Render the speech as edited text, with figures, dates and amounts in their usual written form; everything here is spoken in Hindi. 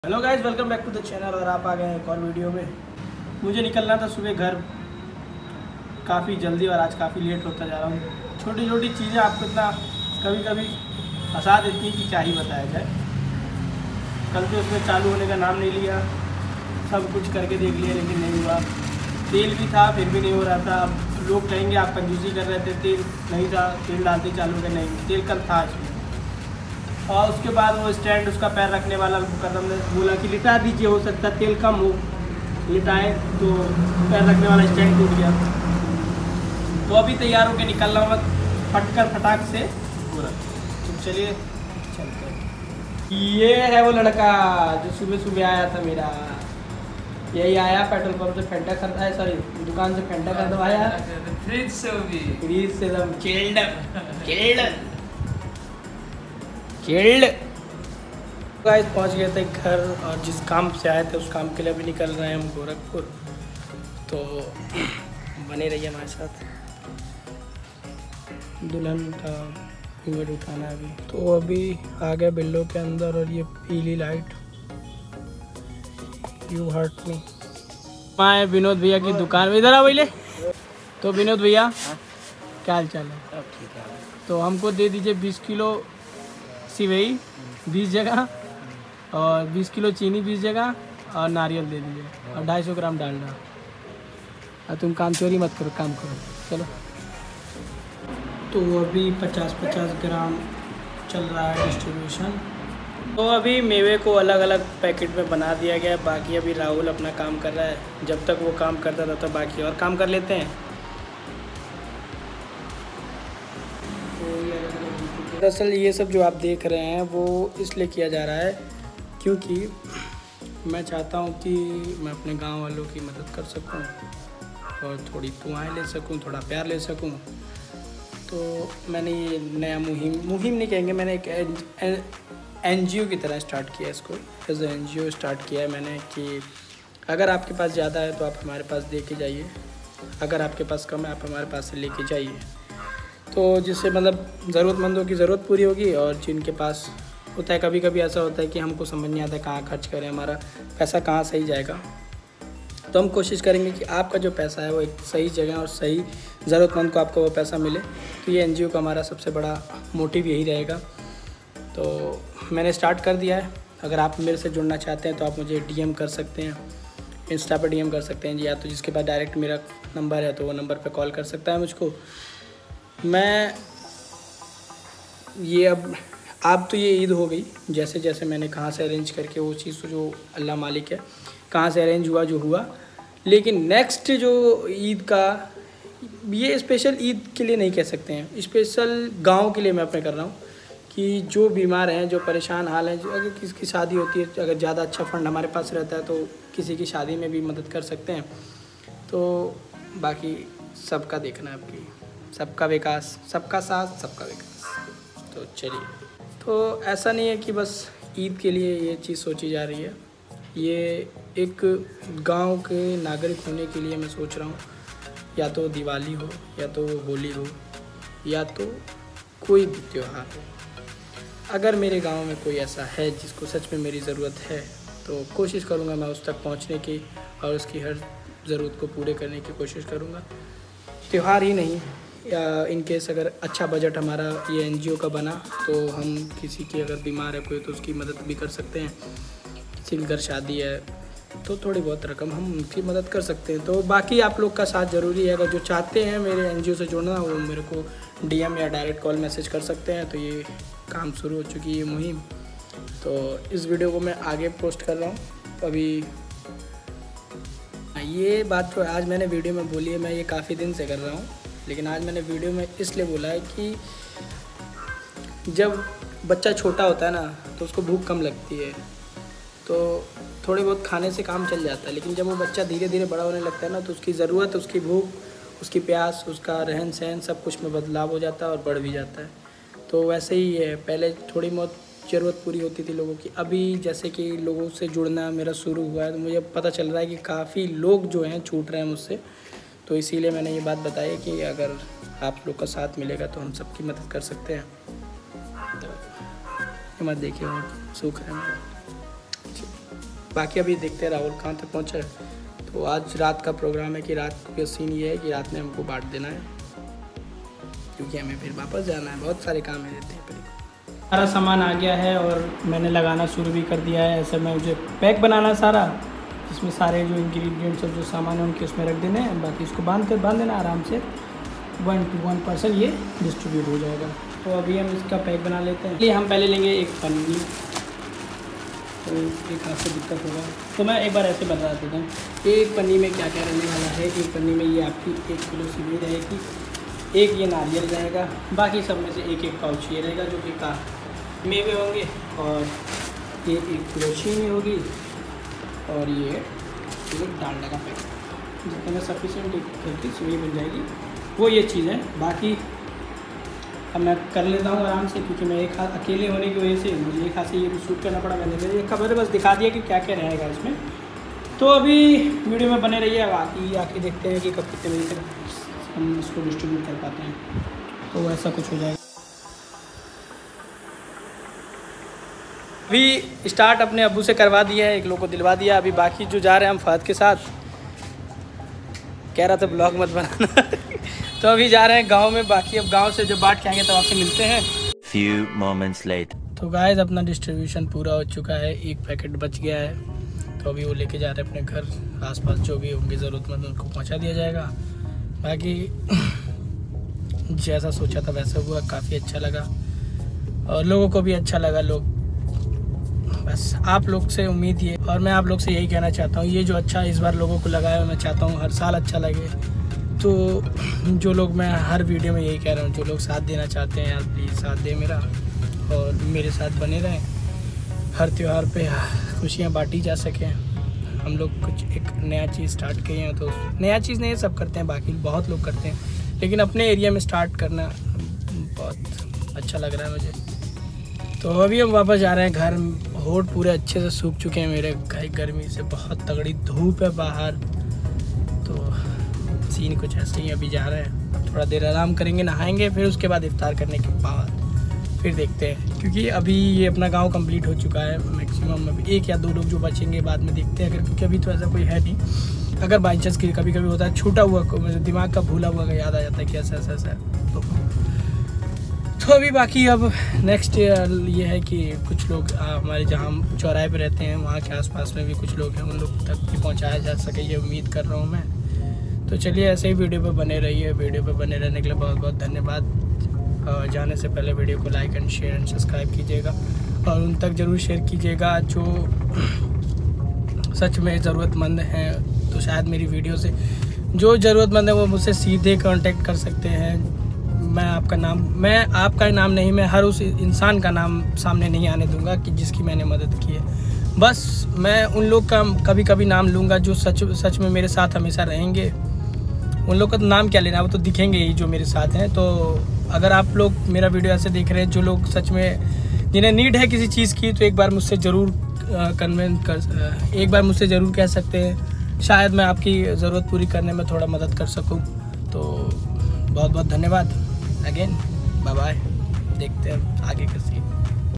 Hello guys, welcome back to the channel. और आप आ गए हैं एक और वीडियो में। मुझे निकलना था सुबह घर काफ़ी जल्दी और आज काफ़ी लेट होता जा रहा हूँ। छोटी छोटी चीज़ें आपको इतना कभी कभी फंसा देती हैं कि क्या ही बताया जाए। कल तो उसमें चालू होने का नाम नहीं लिया, सब कुछ करके देख लिया लेकिन नहीं हुआ। तेल भी था फिर भी नहीं हो रहा था। अब लोग कहेंगे आप कंजूसी कर रहे थे, तेल नहीं था, तेल डालते चालू हो गया, नहीं तेल कल था इसमें। और उसके बाद वो स्टैंड उसका पैर रखने वाला कदम ने बोला कि लिटा दीजिए, हो सकता है तेल कम हो। लिटाए तो पैर रखने वाला स्टैंड टूट गया। तो अभी तैयार होकर निकल रहा हूँ फटाक से पूरा। तो चलिए चलते हैं। ये है वो लड़का जो सुबह सुबह आया था मेरा। यही आया पेट्रोल पंप से फेंटा खरीदा है, सॉरी दुकान से फेंटा खरीदवाया, फ्रिज से एकदम चिल्ड। गाइस पहुंच गए थे घर और जिस काम से आए थे उस काम के लिए अभी निकल रहे हैं हम गोरखपुर। तो बने रहिए हमारे साथ। दुल्हन का घूंघट उठाना है अभी। तो अभी आ गए बिल्लो के अंदर और ये पीली लाइट यू हर्ट मी। आए विनोद भैया की दुकान में, इधर आ भैया। तो विनोद भैया क्या हाल चाल है? तो हमको दे दीजिए 20 किलो सिवई 20 जगह, और 20 किलो चीनी 20 जगह, और नारियल दे दीजिए, और 250 ग्राम डालना। और तुम काम चोरी मत करो, काम करो चलो। तो अभी 50-50 ग्राम चल रहा है डिस्ट्रीब्यूशन। तो अभी मेवे को अलग अलग पैकेट में बना दिया गया है। बाकी अभी राहुल अपना काम कर रहा है। जब तक वो काम करता था तब बाकी और काम कर लेते हैं। दरअसल ये सब जो आप देख रहे हैं वो इसलिए किया जा रहा है क्योंकि मैं चाहता हूँ कि मैं अपने गांव वालों की मदद कर सकूँ और थोड़ी दुआएं ले सकूँ, थोड़ा प्यार ले सकूँ। तो मैंने ये नया मुहिम नहीं कहेंगे, मैंने एक NGO की तरह स्टार्ट किया है इसको। एज NGO स्टार्ट किया है मैंने कि अगर आपके पास ज़्यादा है तो आप हमारे पास दे के जाइए, अगर आपके पास कम है आप हमारे पास से लेके जाइए। तो जिससे मतलब ज़रूरतमंदों की ज़रूरत पूरी होगी। और जिनके पास होता है, कभी कभी ऐसा होता है कि हमको समझ नहीं आता कहाँ खर्च करें, हमारा पैसा कहाँ सही जाएगा। तो हम कोशिश करेंगे कि आपका जो पैसा है वो एक सही जगह और सही ज़रूरतमंद को आपको वो पैसा मिले। तो ये NGO का हमारा सबसे बड़ा मोटिव यही रहेगा। तो मैंने स्टार्ट कर दिया है। अगर आप मेरे से जुड़ना चाहते हैं तो आप मुझे DM कर सकते हैं, इंस्टा पर DM कर सकते हैं जी, या तो जिसके पास डायरेक्ट मेरा नंबर है तो वो नंबर पर कॉल कर सकता है मुझको। मैं ये अब तो ये ईद हो गई, जैसे जैसे मैंने कहाँ से अरेंज करके वो चीज़ जो अल्लाह मालिक है कहाँ से अरेंज हुआ जो हुआ। लेकिन नेक्स्ट जो ईद का, ये स्पेशल ईद के लिए नहीं कह सकते हैं, स्पेशल गांव के लिए मैं अपने कर रहा हूँ कि जो बीमार हैं, जो परेशान हाल हैं, जो अगर किसी की शादी होती है, अगर ज़्यादा अच्छा फंड हमारे पास रहता है तो किसी की शादी में भी मदद कर सकते हैं। तो बाकी सबका देखना है, आपकी सबका विकास, सबका साथ सबका विकास। तो चलिए, तो ऐसा नहीं है कि बस ईद के लिए ये चीज़ सोची जा रही है। ये एक गांव के नागरिक होने के लिए मैं सोच रहा हूँ, या तो दिवाली हो, या तो होली हो, या तो कोई भी त्यौहार हो। अगर मेरे गांव में कोई ऐसा है जिसको सच में मेरी ज़रूरत है तो कोशिश करूँगा मैं उस तक पहुँचने की और उसकी हर ज़रूरत को पूरे करने की कोशिश करूँगा। त्यौहार ही नहीं, या इन केस अगर अच्छा बजट हमारा ये NGO का बना तो हम किसी की अगर बीमार है कोई तो उसकी मदद भी कर सकते हैं। किसी के घर शादी है तो थोड़ी बहुत रकम हम उनकी मदद कर सकते हैं। तो बाकी आप लोग का साथ ज़रूरी है। अगर जो चाहते हैं मेरे NGO से जुड़ना वो मेरे को DM या डायरेक्ट कॉल मैसेज कर सकते हैं। तो ये काम शुरू हो चुकी है मुहिम। तो इस वीडियो को मैं आगे पोस्ट कर रहा हूँ अभी। ये बात तो आज मैंने वीडियो में बोली है, मैं ये काफ़ी दिन से कर रहा हूँ, लेकिन आज मैंने वीडियो में इसलिए बोला है कि जब बच्चा छोटा होता है ना तो उसको भूख कम लगती है, तो थोड़ी बहुत खाने से काम चल जाता है। लेकिन जब वो बच्चा धीरे धीरे बड़ा होने लगता है ना तो उसकी ज़रूरत, उसकी भूख, उसकी प्यास, उसका रहन सहन सब कुछ में बदलाव हो जाता है और बढ़ भी जाता है। तो वैसे ही है, पहले थोड़ी बहुत ज़रूरत पूरी होती थी लोगों की। अभी जैसे कि लोगों से जुड़ना मेरा शुरू हुआ है तो मुझे पता चल रहा है कि काफ़ी लोग जो हैं छूट रहे हैं मुझसे। तो इसीलिए मैंने ये बात बताई कि अगर आप लोग का साथ मिलेगा तो हम सबकी मदद कर सकते हैं। तो मत देखिए, सूख रहे हैं। बाकी अभी देखते हैं राहुल कहाँ तक पहुँचा है। तो आज रात का प्रोग्राम है कि रात का सीन ये है कि रात में हमको बांट देना है, क्योंकि हमें फिर वापस जाना है, बहुत सारे काम है रहते हैं। सारा सामान आ गया है और मैंने लगाना शुरू भी कर दिया है। ऐसे में मुझे पैक बनाना सारा, इसमें सारे जो इंग्रेडिएंट्स और जो सामान है उनके उसमें रख देने हैं, बाकी इसको बांध देना आराम से 1 to 1% ये डिस्ट्रीब्यूट हो जाएगा। तो अभी हम इसका पैक बना लेते हैं। इसलिए हम पहले लेंगे एक पन्नी, तो एक हाथ से दिक्कत होगा तो मैं एक बार ऐसे बता देता हूँ। एक पन्नी में क्या क्या रहने वाला है। एक पन्नी में ये आपकी 1 किलो सिवई रहेगी, एक ये नारियल रहेगा, बाकी सब में से एक पाउच ये रहेगा जो कि मेवे होंगे, और ये 1 किलो चीनी होगी, और ये डालडा का पैकेट, जितने में सफिशेंट करके सिवई बन जाएगी वो ये चीज़ है। बाकी अब मैं कर लेता हूँ आराम से, क्योंकि मैं एक हाथ अकेले होने की वजह से मुझे एक हाथ से ये भी शूट करना पड़ा। मैंने ये खबर बस दिखा दिया कि क्या क्या रहेगा इसमें। तो अभी वीडियो में बने रहिए, बाकी आके देखते हैं कि कब कितने बजे तक हम इसको डिस्ट्रीब्यूट कर पाते हैं। तो ऐसा कुछ हो जाएगा। अभी स्टार्ट अपने अब्बू से करवा दिया है, एक लोग को दिलवा दिया। अभी बाकी जो जा रहे हैं हम फहद के साथ, कह रहा था ब्लॉग मत बनाना तो अभी जा रहे हैं गांव में। बाकी अब गांव से जब बांट के आएंगे तब आपसे मिलते हैं। Few moments later. तो गाइस अपना डिस्ट्रीब्यूशन पूरा हो चुका है, एक पैकेट बच गया है, तो अभी वो लेके जा रहे हैं अपने घर। आसपास जो भी होंगे ज़रूरतमंद उनको पहुंचा दिया जाएगा। बाकी जैसा सोचा था वैसा हुआ, काफ़ी अच्छा लगा और लोगों को भी अच्छा लगा। लोग बस आप लोग से उम्मीद ये, और मैं आप लोग से यही कहना चाहता हूँ, ये जो अच्छा इस बार लोगों को लगा है मैं चाहता हूँ हर साल अच्छा लगे। तो जो लोग, मैं हर वीडियो में यही कह रहा हूँ, जो लोग साथ देना चाहते हैं यार प्लीज़ साथ दें मेरा, और मेरे साथ बने रहें। हर त्यौहार पे खुशियाँ बांटी जा सकें। हम लोग कुछ एक नया चीज़ स्टार्ट किए हैं, तो नया चीज़ नहीं सब करते हैं, बाकी बहुत लोग करते हैं, लेकिन अपने एरिया में स्टार्ट करना बहुत अच्छा लग रहा है मुझे। तो अभी हम वापस जा रहे हैं घर। होठ पूरे अच्छे से सूख चुके हैं मेरे, गर्मी से बहुत तगड़ी धूप है बाहर। तो सीन कुछ ऐसे ही। अभी जा रहे हैं, थोड़ा देर आराम करेंगे, नहाएंगे, फिर उसके बाद इफ्तार करने के बाद फिर देखते हैं, क्योंकि अभी ये अपना गांव कंप्लीट हो चुका है। मैक्सिमम अभी 1 या 2 लोग जो बचेंगे बाद में देखते हैं, अगर क्योंकि अभी तो ऐसा कोई है नहीं। अगर बाई चांस कभी कभी होता है छूटा हुआ, दिमाग का भूला हुआ याद आ जाता है कि ऐसा ऐसा ऐसा तो अभी बाकी अब नेक्स्ट ये है कि कुछ लोग हमारे जहाँ चौराहे पे रहते हैं वहाँ के आसपास में भी कुछ लोग हैं, उन लोग तक भी पहुँचाया जा सके, ये उम्मीद कर रहा हूँ मैं। तो चलिए ऐसे ही वीडियो पे बने रहिए। वीडियो पे बने रहने के लिए बहुत बहुत धन्यवाद। जाने से पहले वीडियो को like and share and subscribe कीजिएगा, और उन तक ज़रूर शेयर कीजिएगा जो सच में ज़रूरतमंद हैं। तो शायद मेरी वीडियो से जो ज़रूरतमंद है वो मुझसे सीधे कांटेक्ट कर सकते हैं। मैं आपका नाम नहीं, मैं हर उस इंसान का नाम सामने नहीं आने दूंगा कि जिसकी मैंने मदद की है। बस मैं उन लोग का कभी कभी नाम लूँगा जो सच में मेरे साथ हमेशा रहेंगे। उन लोग का तो नाम क्या लेना, वो तो दिखेंगे ही जो मेरे साथ हैं। तो अगर आप लोग मेरा वीडियो ऐसे देख रहे हैं, जो लोग सच में जिन्हें नीड है किसी चीज़ की, तो एक बार मुझसे ज़रूर एक बार मुझसे ज़रूर कह सकते हैं। शायद मैं आपकी ज़रूरत पूरी करने में थोड़ा मदद कर सकूं। तो बहुत बहुत धन्यवाद अगेन, बाय बाय। देखते हैं आगे का सीन।